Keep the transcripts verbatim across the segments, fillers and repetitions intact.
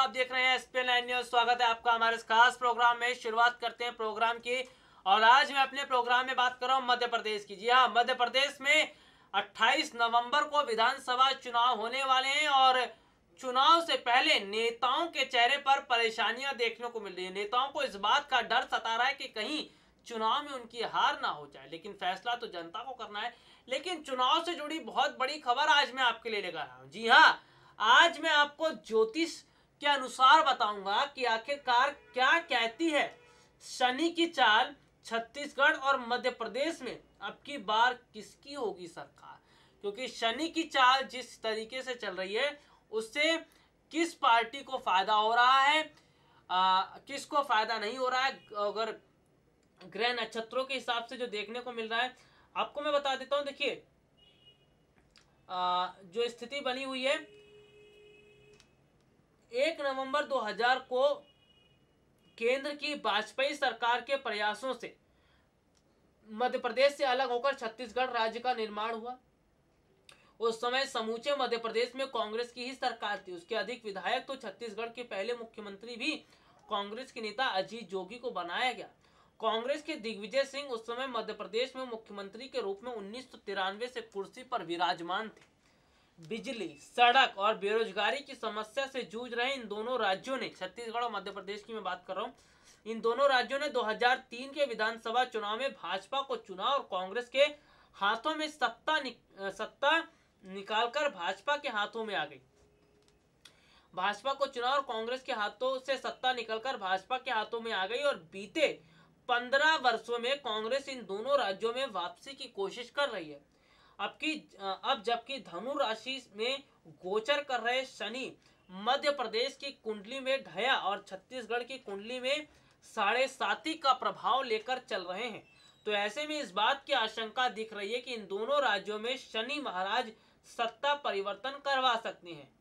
आप देख रहे हैं एसपी नाइन न्यूज। स्वागत है आपका हमारे इस खास प्रोग्राम में। शुरुआत करते हैं प्रोग्राम की और आज मैं अपने प्रोग्राम में बात कर रहा हूं मध्य प्रदेश की। जी हाँ, मध्य प्रदेश में अट्ठाईस नवंबर को विधानसभा चुनाव होने वाले हैं और चुनाव से पहले नेताओं के चेहरे पर परेशानियां देखने को मिल रही है। नेताओं को इस बात का डर सता रहा है कि कहीं चुनाव में उनकी हार ना हो जाए, लेकिन फैसला तो जनता को करना है। लेकिन चुनाव से जुड़ी बहुत बड़ी खबर आज मैं आपके लिए लेकर आया हूं। जी हाँ, आज मैं आपको ज्योतिष के अनुसार बताऊंगा कि आखिरकार क्या कहती है शनि की चाल छत्तीसगढ़ और मध्य प्रदेश में अब की बार किसकी होगी सरकार। क्योंकि शनि की चाल जिस तरीके से चल रही है उससे किस पार्टी को फायदा हो रहा है, आ, किसको फायदा नहीं हो रहा है। अगर ग्रह नक्षत्रों के हिसाब से जो देखने को मिल रहा है आपको मैं बता देता हूं। देखिए, जो स्थिति बनी हुई है एक नवंबर दो हज़ार को केंद्र की वाजपेयी सरकार के प्रयासों से मध्य प्रदेश से अलग होकर छत्तीसगढ़ राज्य का निर्माण हुआ। उस समय समूचे मध्य प्रदेश में कांग्रेस की ही सरकार थी। उसके अधिक विधायक तो छत्तीसगढ़ के पहले मुख्यमंत्री भी कांग्रेस के नेता अजीत जोगी को बनाया गया। कांग्रेस के दिग्विजय सिंह उस समय मध्य प्रदेश में मुख्यमंत्री के रूप में उन्नीस सौ तिरानवे से कुर्सी पर विराजमान थे। बिजली, सड़क और बेरोजगारी की समस्या से जूझ रहे इन दोनों राज्यों ने, छत्तीसगढ़ और मध्य प्रदेश की मैं बात कर रहा हूं, इन दोनों राज्यों ने दो हज़ार तीन के विधानसभा चुनाव में भाजपा को चुना और कांग्रेस के हाथों में सत्ता निक, सत्ता निकालकर भाजपा के हाथों में आ गई। भाजपा को चुना और कांग्रेस के हाथों से सत्ता निकलकर भाजपा के हाथों में आ गई और बीते पंद्रह वर्षों में कांग्रेस इन दोनों राज्यों में वापसी की कोशिश कर रही है। अब की अब जबकि धनु राशि में गोचर कर रहे शनि मध्य प्रदेश की कुंडली में ढया और छत्तीसगढ़ की कुंडली में साढ़े साती का प्रभाव लेकर चल रहे हैं, तो ऐसे में इस बात की आशंका दिख रही है कि इन दोनों राज्यों में शनि महाराज सत्ता परिवर्तन करवा सकते हैं।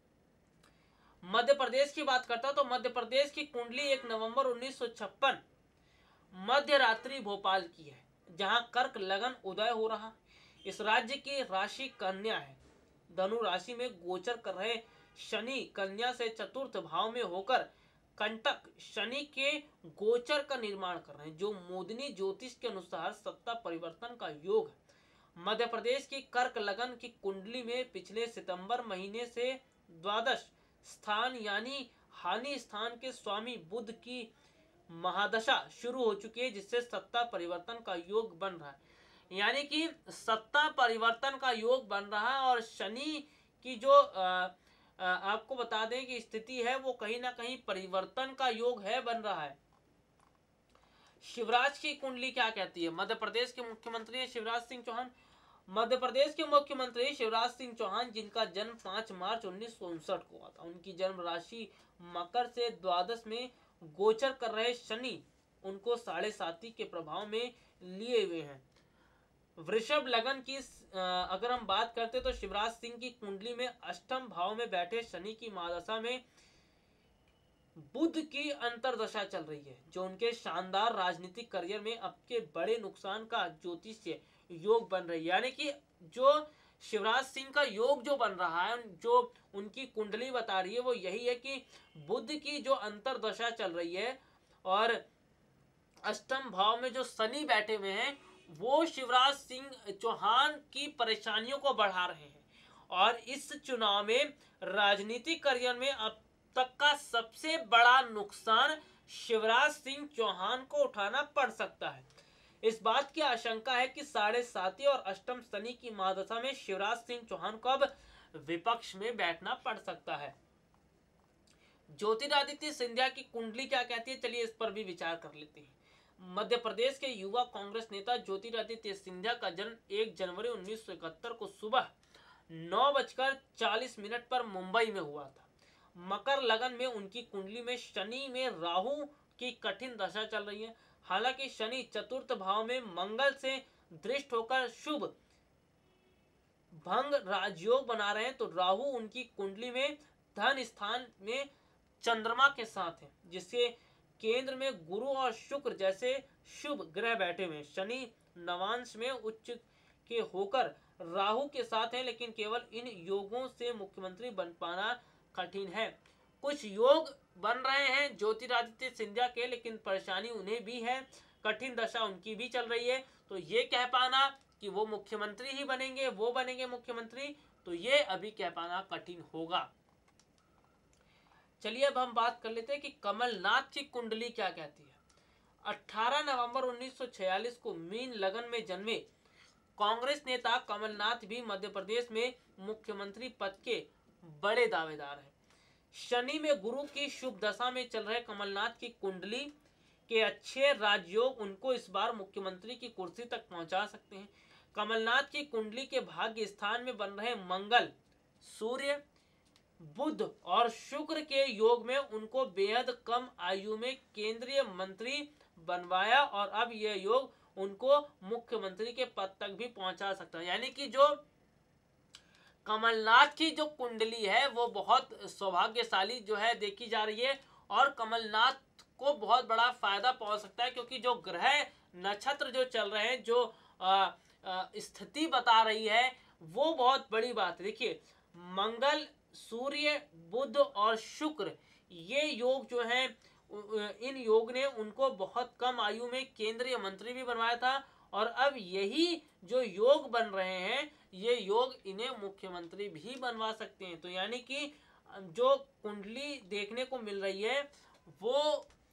मध्य प्रदेश की बात करता तो मध्य प्रदेश की कुंडली एक नवंबर उन्नीस सौ छप्पन मध्य रात्रि भोपाल की है, जहां कर्क लगन उदय हो रहा। इस राज्य की राशि कन्या है। धनु राशि में गोचर कर रहे शनि कन्या से चतुर्थ भाव में होकर कंटक शनि के गोचर का निर्माण कर रहे हैं, जो मोदिनी ज्योतिष के अनुसार सत्ता परिवर्तन का योग है। मध्य प्रदेश की कर्क लगन की कुंडली में पिछले सितंबर महीने से द्वादश स्थान यानी हानि स्थान के स्वामी बुध की महादशा शुरू हो चुकी है, जिससे सत्ता परिवर्तन का योग बन रहा है। यानी कि सत्ता परिवर्तन का योग बन रहा है और शनि की जो आ, आ, आपको बता दें कि स्थिति है वो कहीं ना कहीं परिवर्तन का योग है, बन रहा है। शिवराज की कुंडली क्या कहती है? मध्य प्रदेश के मुख्यमंत्री हैं शिवराज सिंह चौहान। मध्य प्रदेश के मुख्यमंत्री शिवराज सिंह चौहान, जिनका जन्म पाँच मार्च उन्नीस सौ उनसठ को हुआ था, उनकी जन्म राशि मकर से द्वादश में गोचर कर रहे शनि उनको साढ़े साती के प्रभाव में लिए हुए हैं। वृषभ लगन की अगर हम बात करते तो शिवराज सिंह की कुंडली में अष्टम भाव में बैठे शनि की महादशा में बुध की अंतरदशा चल रही है, जो उनके शानदार राजनीतिक करियर में अब के बड़े नुकसान का ज्योतिषीय योग बन रही है। यानी कि जो शिवराज सिंह का योग जो बन रहा है, जो उनकी कुंडली बता रही है वो यही है कि बुध की जो अंतरदशा चल रही है और अष्टम भाव में जो शनि बैठे हुए हैं वो शिवराज सिंह चौहान की परेशानियों को बढ़ा रहे हैं। और इस चुनाव में राजनीतिक करियर में अब तक का सबसे बड़ा नुकसान शिवराज सिंह चौहान को उठाना पड़ सकता है। इस बात की आशंका है कि साढ़े साती और अष्टम शनि की महादशा में शिवराज सिंह चौहान को अब विपक्ष में बैठना पड़ सकता है। ज्योतिरादित्य सिंधिया की कुंडली क्या कहती है, चलिए इस पर भी विचार कर लेते हैं। मध्य प्रदेश के युवा कांग्रेस नेता ज्योतिरादित्य सिंधिया का जन्म एक जनवरी उन्नीस सौ इकहत्तर को सुबह नौ बजकर चालीस मिनट पर मुंबई में हुआ था। मकर लगन में उनकी कुंडली में शनि में राहु की कठिन दशा चल रही है। हालांकि शनि चतुर्थ भाव में मंगल से दृष्ट होकर शुभ भंग राजयोग बना रहे हैं, तो राहु उनकी कुंडली में धन स्थान में चंद्रमा के साथ है, जिससे केंद्र में गुरु और शुक्र जैसे शुभ ग्रह बैठे हुए। शनि नवांश में उच्च के होकर राहु के साथ है, लेकिन केवल इन योगों से मुख्यमंत्री बन पाना कठिन है। कुछ योग बन रहे हैं ज्योतिरादित्य सिंधिया के, लेकिन परेशानी उन्हें भी है, कठिन दशा उनकी भी चल रही है। तो ये कह पाना कि वो मुख्यमंत्री ही बनेंगे, वो बनेंगे मुख्यमंत्री, तो ये अभी कह पाना कठिन होगा। चलिए अब हम बात कर लेते हैं कि कमलनाथ की कुंडली क्या कहती है। अठारह नवंबर उन्नीस सौ छियालीस को मीन लगन में जन्मे कांग्रेस नेता कमलनाथ भी मध्य प्रदेश में मुख्यमंत्री पद के बड़े दावेदार हैं। शनि में गुरु की शुभ दशा में चल रहे कमलनाथ की कुंडली के अच्छे राजयोग उनको इस बार मुख्यमंत्री की कुर्सी तक पहुंचा सकते हैं। कमलनाथ की कुंडली के भाग्य स्थान में बन रहे मंगल, सूर्य, बुध और शुक्र के योग में उनको बेहद कम आयु में केंद्रीय मंत्री बनवाया और अब यह योग उनको मुख्यमंत्री के पद तक भी पहुंचा सकता है। यानी कि जो कमलनाथ की जो कुंडली है वो बहुत सौभाग्यशाली जो है देखी जा रही है और कमलनाथ को बहुत बड़ा फायदा पहुंच सकता है, क्योंकि जो ग्रह नक्षत्र जो चल रहे हैं, जो स्थिति बता रही है वो बहुत बड़ी बात है। देखिए मंगल, सूर्य, बुध और शुक्र, ये योग जो है इन योग ने उनको बहुत कम आयु में केंद्रीय मंत्री भी बनवाया था और अब यही जो योग बन रहे हैं ये योग इन्हें मुख्यमंत्री भी बनवा सकते हैं। तो यानी कि जो कुंडली देखने को मिल रही है वो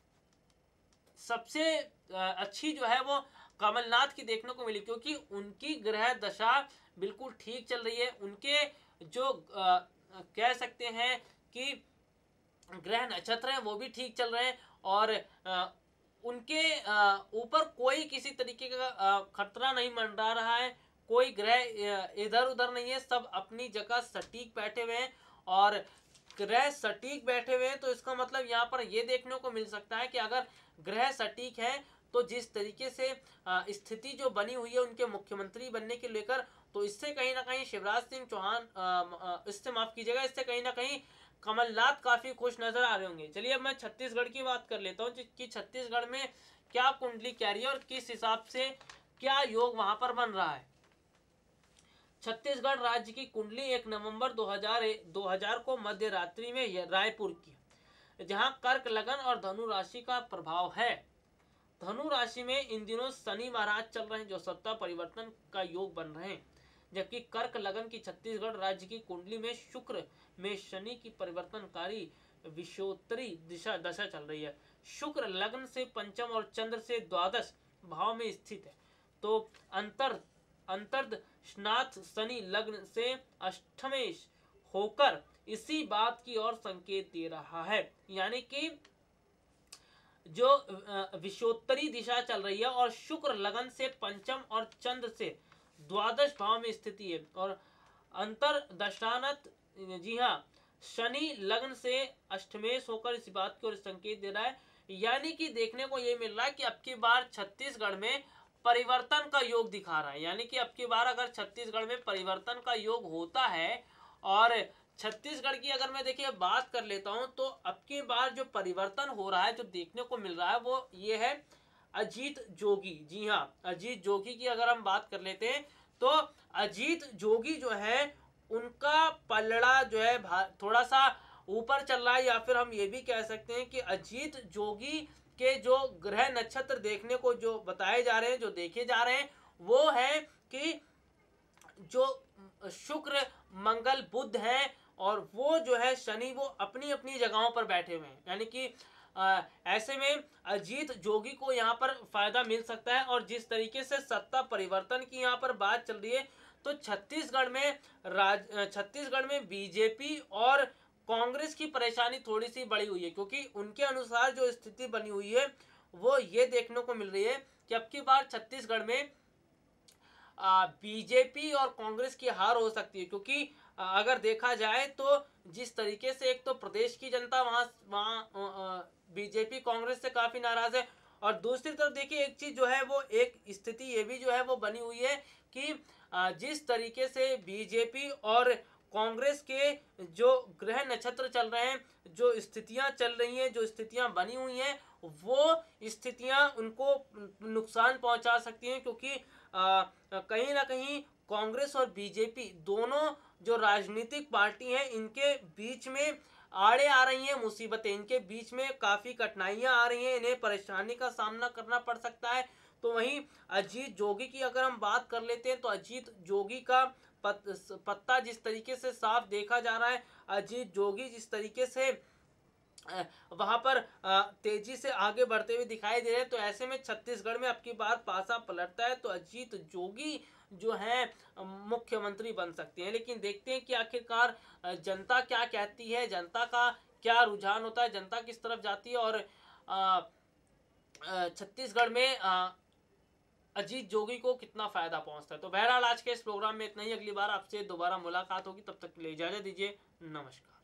सबसे अच्छी जो है वो कमलनाथ की देखने को मिली, क्योंकि उनकी ग्रह दशा बिल्कुल ठीक चल रही है। उनके जो आ, कह सकते हैं कि ग्रह नक्षत्र हैं वो भी ठीक चल रहे हैं और आ, उनके ऊपर कोई किसी तरीके का खतरा नहीं मंडरा रहा है, कोई ग्रह इधर उधर नहीं है, सब अपनी जगह सटीक बैठे हुए हैं। और ग्रह सटीक बैठे हुए हैं तो इसका मतलब यहाँ पर ये देखने को मिल सकता है कि अगर ग्रह सटीक है तो जिस तरीके से स्थिति जो बनी हुई है उनके मुख्यमंत्री बनने के लेकर, तो इससे कहीं ना कहीं शिवराज सिंह चौहान, इससे माफ कीजिएगा, इससे कहीं ना कहीं कमलनाथ काफी खुश नजर आ रहे होंगे। चलिए अब मैं छत्तीसगढ़ की बात कर लेता हूँ कि छत्तीसगढ़ में क्या कुंडली कह रही है और किस हिसाब से क्या योग वहां पर बन रहा है। छत्तीसगढ़ राज्य की कुंडली एक नवंबर दो हज़ार को मध्य रात्रि में रायपुर की, जहां कर्क लगन और धनु राशि का प्रभाव है। धनु राशि में इन दिनों शनि महाराज चल रहे हैं जो सत्ता परिवर्तन का योग बन रहे हैं, जबकि कर्क लगन की छत्तीसगढ़ राज्य की कुंडली में शुक्र में शनि की परिवर्तनकारी विषोत्तरी दिशा दशा चल रही है। शुक्र लग्न से पंचम और चंद्र से द्वादश भाव में स्थित है, तो अंतर अंतर्दशनाथ शनि लग्न से अष्टमेश होकर इसी बात की ओर संकेत दे रहा है। यानी कि जो विषोत्तरी दिशा चल रही है और शुक्र लगन से पंचम और चंद्र से द्वादश भाव में स्थिति है और अंतर्दशानत, जी हाँ, शनि लग्न से अष्टमेश होकर इस बात की ओर संकेत दे रहा है। यानी कि देखने को ये मिल रहा है कि अब की बार छत्तीसगढ़ में परिवर्तन का योग दिखा रहा है। यानी कि अब की बार अगर छत्तीसगढ़ में परिवर्तन का योग होता है और छत्तीसगढ़ की अगर मैं देखिए बात कर लेता हूं तो अब की बार जो परिवर्तन हो रहा है, जो देखने को मिल रहा है वो ये है अजीत जोगी। जी हाँ, अजीत जोगी की अगर हम बात कर लेते हैं तो अजीत जोगी जो है उनका पलड़ा जो है थोड़ा सा ऊपर चल रहा है, या फिर हम ये भी कह सकते हैं कि अजीत जोगी के जो ग्रह नक्षत्र देखने को जो बताए जा रहे हैं, जो देखे जा रहे हैं, वो है कि जो शुक्र, मंगल, बुध है और वो जो है शनि, वो अपनी अपनी जगहों पर बैठे हुए हैं। यानी कि आ, ऐसे में अजीत जोगी को यहाँ पर फायदा मिल सकता है। और जिस तरीके से सत्ता परिवर्तन की यहाँ पर बात चल रही है तो छत्तीसगढ़ में राज छत्तीसगढ़ में बीजेपी और कांग्रेस की परेशानी थोड़ी सी बढ़ी हुई है, क्योंकि उनके अनुसार जो स्थिति बनी हुई है वो ये देखने को मिल रही है कि अब की बार छत्तीसगढ़ में बीजेपी और कांग्रेस की हार हो सकती है। क्योंकि आ, अगर देखा जाए तो जिस तरीके से एक तो प्रदेश की जनता वहां वहां बीजेपी कांग्रेस से काफी नाराज है, और दूसरी तरफ देखिए एक चीज जो है वो एक स्थिति ये भी जो है वो बनी हुई है कि आ, जिस तरीके से बीजेपी और कांग्रेस के जो ग्रह नक्षत्र चल रहे हैं, जो स्थितियां चल रही हैं, जो स्थितियां बनी हुई हैं, वो स्थितियां उनको नुकसान पहुंचा सकती हैं। क्योंकि आ, कहीं ना कहीं कांग्रेस और बीजेपी दोनों जो राजनीतिक पार्टी हैं, इनके बीच में आड़े आ रही हैं मुसीबतें, इनके बीच में काफ़ी कठिनाइयां आ रही हैं, इन्हें परेशानी का सामना करना पड़ सकता है। तो वहीं अजीत जोगी की अगर हम बात कर लेते हैं तो अजीत जोगी का पत, पत्ता जिस तरीके से साफ देखा जा रहा है, अजीत जोगी जिस तरीके से वहां पर तेजी से आगे बढ़ते हुए दिखाई दे रहे हैं, तो ऐसे में छत्तीसगढ़ में अब की बार पासा पलटता है तो अजीत जोगी जो है मुख्यमंत्री बन सकते हैं। लेकिन देखते हैं कि आखिरकार जनता क्या कहती है, जनता का क्या रुझान होता है, जनता किस तरफ जाती है और छत्तीसगढ़ में अजीत जोगी को कितना फायदा पहुंचता है। तो बहरहाल आज के इस प्रोग्राम में इतना ही, अगली बार आपसे दोबारा मुलाकात होगी, तब तक के लिए इजाजत दीजिए, नमस्कार।